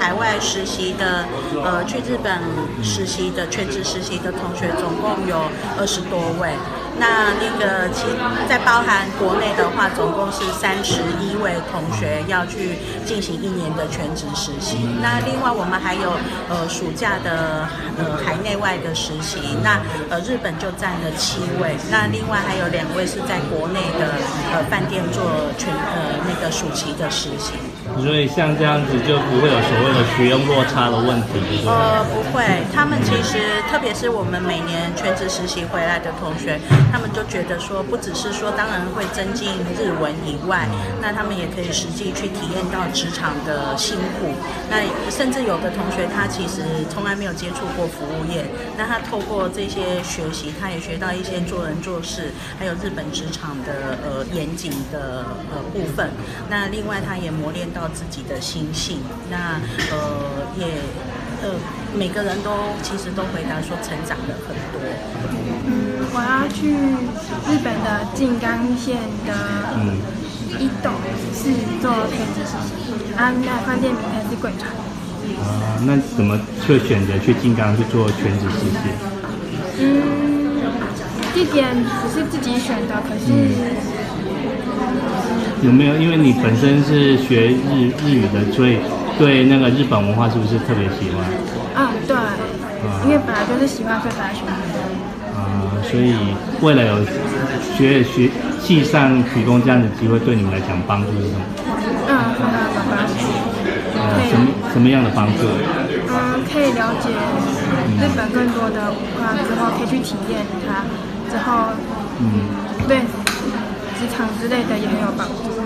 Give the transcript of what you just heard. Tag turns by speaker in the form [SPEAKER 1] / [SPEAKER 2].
[SPEAKER 1] 海外实习的，去日本实习的全职实习的同学总共有20多位。那个再包含国内的话，总共是31位同学要去进行1年的全职实习。那另外我们还有暑假的海内外的实习，那日本就占了7位，那另外还有2位是在国内的饭店做那个暑期的实习。
[SPEAKER 2] 所以像这样子就不会有所谓的学用落差的问题，对不对？
[SPEAKER 1] 不会，他们其实特别是我们每年全职实习回来的同学，他们就觉得说，不只是说当然会增进日文以外，那他们也可以实际去体验到职场的辛苦。那甚至有的同学他其实从来没有接触过服务业，那他透过这些学习，他也学到一些做人做事，还有日本职场的严谨的部分。那另外他也磨练到自己的心性，那每个人都其实都回答说成长了很多。
[SPEAKER 3] 我要去日本的静冈县的伊豆市做全职实习，那饭店名称是贵船。
[SPEAKER 2] 那怎么会选择去静冈去做全职实习？
[SPEAKER 3] 地点不是自己选的，可是
[SPEAKER 2] 有没有因为你本身是学日语的，所以对那个日本文化是不是特别喜欢？
[SPEAKER 3] 对，因为本来就是喜欢，所以才来学。
[SPEAKER 2] 所以为了有学系上提供这样的机会，对你们来讲帮助是什么？
[SPEAKER 3] 非常有帮助。
[SPEAKER 2] 什么样的帮助？
[SPEAKER 3] 可以了解日本更多的文化之后，可以去体验它，之后对职场之类的也很有帮助。